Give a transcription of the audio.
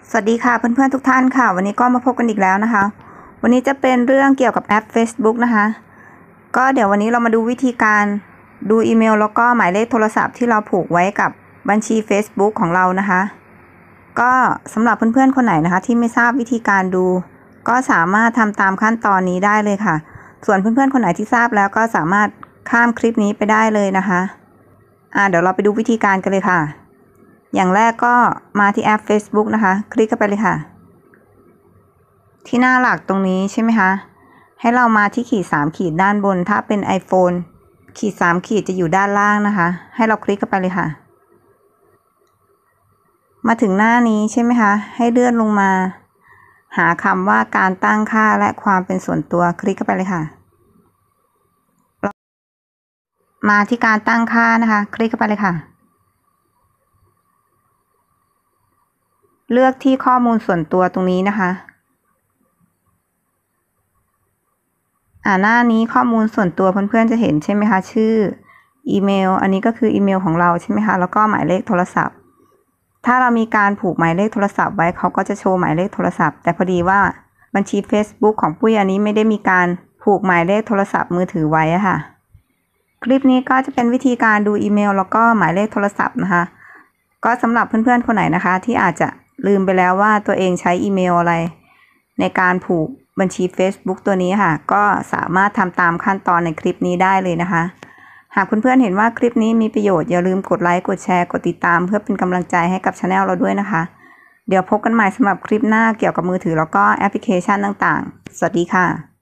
สวัสดีค่ะเพื่อนๆทุกท่านค่ะวันนี้ก็มาพบกันอีกแล้วนะคะวันนี้จะเป็นเรื่องเกี่ยวกับแอป Facebook นะคะก็เดี๋ยววันนี้เรามาดูวิธีการดูอีเมลแล้วก็หมายเลขโทรศัพท์ที่เราผูกไว้กับบัญชี Facebook ของเรานะคะก็สำหรับเพื่อนๆคนไหนนะคะที่ไม่ทราบวิธีการดูก็สามารถทำตามขั้นตอนนี้ได้เลยค่ะส่วนเพื่อนๆคนไหนที่ทราบแล้วก็สามารถข้ามคลิปนี้ไปได้เลยนะคะเดี๋ยวเราไปดูวิธีการกันเลยค่ะอย่างแรกก็มาที่แอป Facebook นะคะคลิกเข้าไปเลยค่ะที่หน้าหลักตรงนี้ใช่ไหมคะให้เรามาที่ขีด3ขีดด้านบนถ้าเป็น iPhone ขีด3ขีดจะอยู่ด้านล่างนะคะให้เราคลิกเข้าไปเลยค่ะมาถึงหน้านี้ใช่ไหมคะให้เลื่อนลงมาหาคำว่าการตั้งค่าและความเป็นส่วนตัวคลิกเข้าไปเลยค่ะมาที่การตั้งค่านะคะคลิกเข้าไปเลยค่ะเลือกที่ข้อมูลส่วนตัวตรงนี้นะคะหน้านี้ข้อมูลส่วนตัวเพื่อนๆจะเห็นใช่ไหมคะชื่ออีเมลอันนี้ก็คืออีเมลของเราใช่ไหมคะแล้วก็หมายเลขโทรศัพท์ถ้าเรามีการผูกหมายเลขโทรศัพท์ไว้เขาก็จะโชว์หมายเลขโทรศัพท์แต่พอดีว่าบัญชี Facebook ของปุ้ยอันนี้ไม่ได้มีการผูกหมายเลขโทรศัพท์มือถือไว้ค่ะคลิปนี้ก็จะเป็นวิธีการดูอีเมลแล้วก็หมายเลขโทรศัพท์นะคะก็สำหรับเพื่อนๆคนไหนนะคะที่อาจจะลืมไปแล้วว่าตัวเองใช้อีเมลอะไรในการผูกบัญชี Facebook ตัวนี้ค่ะก็สามารถทำตามขั้นตอนในคลิปนี้ได้เลยนะคะหากเพื่อนๆเห็นว่าคลิปนี้มีประโยชน์อย่าลืมกดไลค์กดแชร์กดติดตามเพื่อเป็นกำลังใจให้กับ Channel เราด้วยนะคะเดี๋ยวพบกันใหม่สำหรับคลิปหน้าเกี่ยวกับมือถือแล้วก็แอปพลิเคชันต่างๆสวัสดีค่ะ